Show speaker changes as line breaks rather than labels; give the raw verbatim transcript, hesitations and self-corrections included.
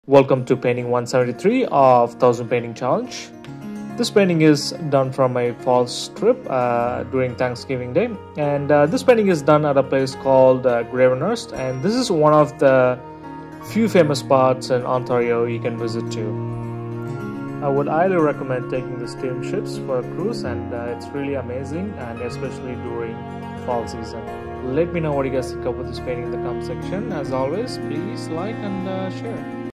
Welcome to painting one seventy-three of one thousand painting challenge. This painting is done from a fall trip uh, during Thanksgiving Day, and uh, this painting is done at a place called uh, Gravenhurst, and this is one of the few famous spots in Ontario you can visit to. I would highly recommend taking the steamships for a cruise, and uh, it's really amazing, and especially during fall season. Let me know what you guys think of this painting in the comment section. As always, please like and uh, share.